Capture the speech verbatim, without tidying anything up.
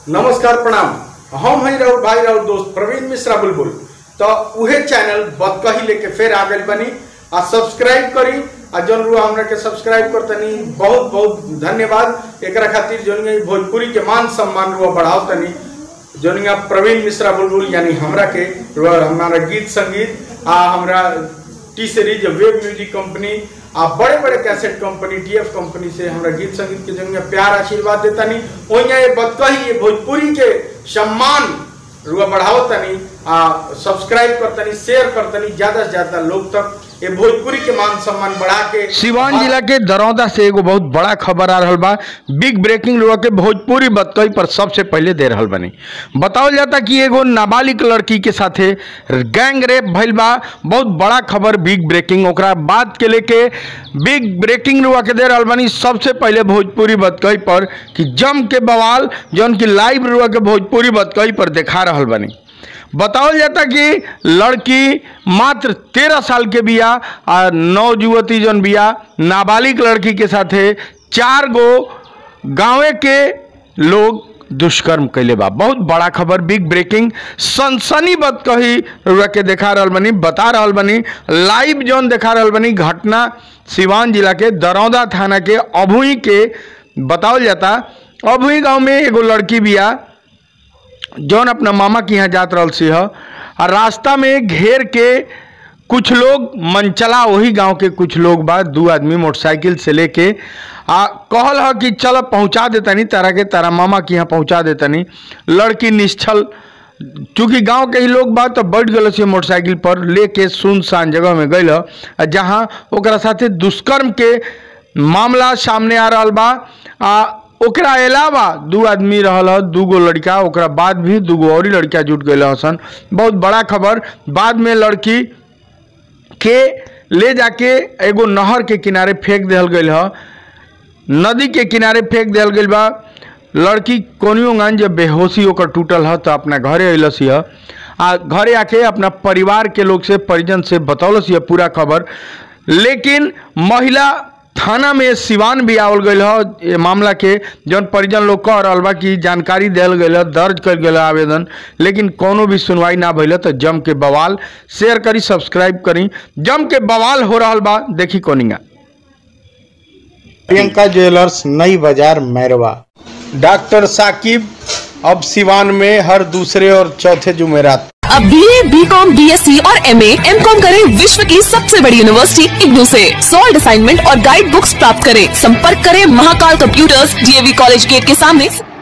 नमस्कार प्रणाम। हम हैं राउर भाई राउर दोस्त प्रवीण मिश्रा बुलबुल। तो उहे चैनल बतकह लेके फिर आ गए बनी आ सब्सक्राइब करी आ जन रुआ हमरा के सब्सक्राइब करतनी बहुत बहुत धन्यवाद। एक खातिर जोनिया भोजपुरी के मान सम्मान रुआ बढ़ाओ तनी जोनिया प्रवीण मिश्रा बुलबुल यानी हमरा के हमारा गीत संगीत आ हमरा T Series Wave Music company आ बड़े बड़े कैसेट कंपनी टीएफ कंपनी से हमरा गीत संगीत के जंग में प्यार आशीर्वाद देता नहीं ओइया ये बतकही ये भोजपुरी के सम्मान रुआ बढ़ाओ तनी आ सब्सक्राइब करतनी शेयर करतनी ज्यादा से ज्यादा लोग तक ये भोजपुरी के मान सम्मान बढ़ा के। सिवान जिला के दरौदा से एगो बहुत बड़ा खबर आ रहा बा। बिग ब्रेकिंग रुआ के भोजपुरी बतकही पर सबसे पहले दे रहा बनी। बताओ जाता कि एगो नाबालिग लड़की के साथे गैंग रेप भइल बा। बहुत बड़ा खबर बिग ब्रेकिंग ओकरा बात के लेके बिग ब्रेकिंग रुआ के दे रहा बनी सबसे पहले भोजपुरी बतकही पर कि जम के बवाल जौन की लाइव रुआ के भोजपुरी बतकही पर दिखा रहा बनी। बताओ जाता कि लड़की मात्र तेरह साल के बिया और नौ युवती जन बिया नाबालिग लड़की के साथे चार गो गाँवे के लोग दुष्कर्म कैले बा। बहुत बड़ा खबर बिग ब्रेकिंग सनसनी बतकही के देखा रहल बनी बता रहल बनी लाइव जौन देखा रहल बनी घटना सिवान जिला के दरौदा थाना के अभुई के बताओ जाता। अभुई गाँव में एगो लड़की बिया जौन अपना मामा के यहाँ जात रहल सी और रास्ता में घेर के कुछ लोग मनचला वही गांव के कुछ लोग बा दो आदमी मोटरसाइकिल से लेके आ कहल है कि चल पहुंचा देतनी तारा के तारा मामा के यहाँ पहुंचा देतनी। लड़की निश्चल चूँकि गांव के ही लोग बा तो बैठ गल से मोटरसाइकिल पर लेके सुनसान जगह में गइल जहाँ ओकरा साथे दुष्कर्म के मामला सामने आ रहा बा। आ ओकरा अलावा दू आदमी रहल है दूगो लड़का ओकरा बाद भी दूगो और लड़का जुट गए हसन। बहुत बड़ा खबर बाद में लड़की के ले जाके एगो नहर के किनारे फेंक दिहल गई है नदी के किनारे फेंक दिहल गई बा। लड़की कोनियो गान जब बेहोशी होकर टूटल है तो अपना घरे अइलस है आ घरे आके अपना परिवार के लोग से परिजन से बतौलस है पूरा खबर। लेकिन महिला थाना में सिवान भी आवल गई है ये मामला के जौन परिजन लोग कह रहा बा कि जानकारी दिल गई दर्ज कर गया आवेदन लेकिन कोनो भी सुनवाई ना भइल तो जम के बवाल शेयर करी सब्सक्राइब करी जम के बवाल हो रहा बा। देखी कोनिंगा प्रियंका ज्वेलर्स नई बाजार मैरवा। डॉक्टर साकिब अब सिवान में हर दूसरे और चौथे जुमेरात। अब बीए, बीकॉम, बीएससी और एमए, एमकॉम करें विश्व की सबसे बड़ी यूनिवर्सिटी इग्नू से। सॉल्व असाइनमेंट और गाइड बुक्स प्राप्त करें। संपर्क करें Mahakal Computers, DAV college gate के सामने।